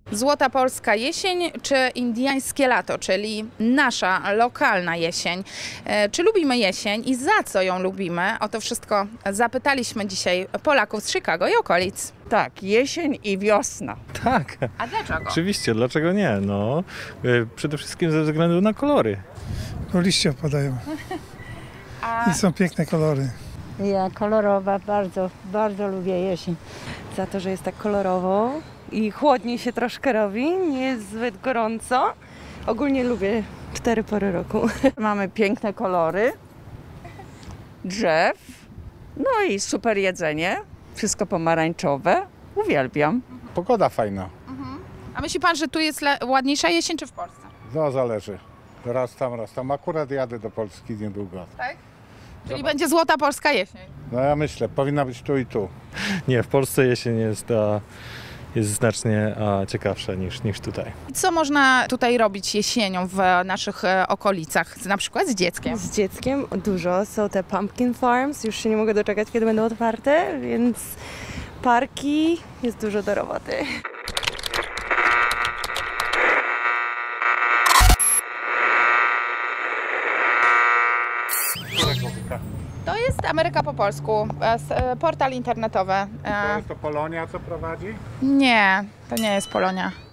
Złota polska jesień czy indiańskie lato, czyli nasza lokalna jesień. Czy lubimy jesień i za co ją lubimy? O to wszystko zapytaliśmy dzisiaj Polaków z Chicago i okolic. Tak, jesień i wiosna. Tak, A dlaczego? oczywiście, dlaczego nie? No, przede wszystkim ze względu na kolory. No liście opadają i są piękne kolory. Ja kolorowa, bardzo lubię jesień. Za to, że jest tak kolorowo i chłodniej się troszkę robi, nie jest zbyt gorąco. Ogólnie lubię 4 pory roku. Mamy piękne kolory, drzew, no i super jedzenie, wszystko pomarańczowe. Uwielbiam. Pogoda fajna. A myśli pan, że tu jest ładniejsza jesień czy w Polsce? No zależy. Raz tam. Akurat jadę do Polski niedługo. Tak? Czyli będzie złota polska jesień. No ja myślę, powinna być tu i tu. Nie, w Polsce jesień jest znacznie ciekawsza niż tutaj. I co można tutaj robić jesienią w naszych okolicach, na przykład z dzieckiem? Z dzieckiem dużo. Są te pumpkin farms, już się nie mogę doczekać, kiedy będą otwarte, więc parki, jest dużo do roboty. To jest Ameryka po polsku, portal internetowy. To jest to Polonia, co prowadzi? Nie, to nie jest Polonia.